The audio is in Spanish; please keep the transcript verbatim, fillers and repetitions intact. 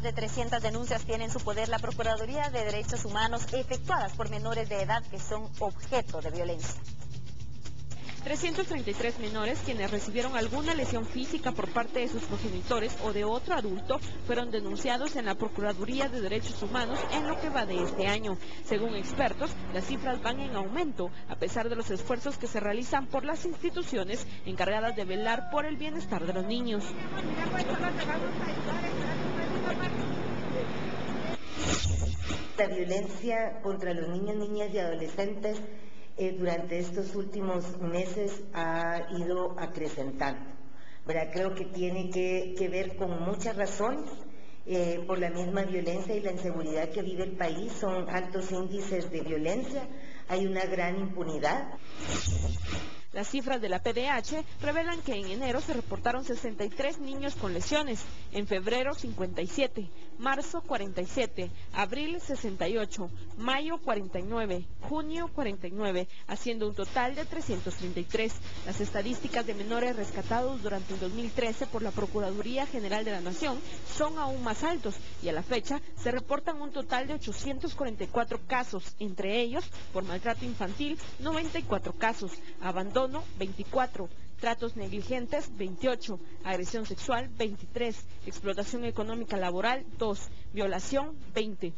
de trescientas denuncias tiene en su poder la Procuraduría de Derechos Humanos efectuadas por menores de edad que son objeto de violencia. trescientos treinta y tres menores quienes recibieron alguna lesión física por parte de sus progenitores o de otro adulto fueron denunciados en la Procuraduría de Derechos Humanos en lo que va de este año. Según expertos, las cifras van en aumento a pesar de los esfuerzos que se realizan por las instituciones encargadas de velar por el bienestar de los niños. La violencia contra los niños, niñas y adolescentes eh, durante estos últimos meses ha ido acrecentando, ¿verdad? Creo que tiene que, que ver con muchas razones, eh, por la misma violencia y la inseguridad que vive el país. Son altos índices de violencia, hay una gran impunidad. Las cifras de la P D H revelan que en enero se reportaron sesenta y tres niños con lesiones, en febrero cincuenta y siete, marzo cuarenta y siete, abril sesenta y ocho, mayo cuarenta y nueve, junio cuarenta y nueve, haciendo un total de trescientos treinta y tres. Las estadísticas de menores rescatados durante el dos mil trece por la Procuraduría General de la Nación son aún más altos y a la fecha se reportan un total de ochocientos cuarenta y cuatro casos, entre ellos por maltrato infantil noventa y cuatro casos, abandono veinticuatro, tratos negligentes veintiocho, agresión sexual veintitrés, explotación económica laboral dos, violación veinte.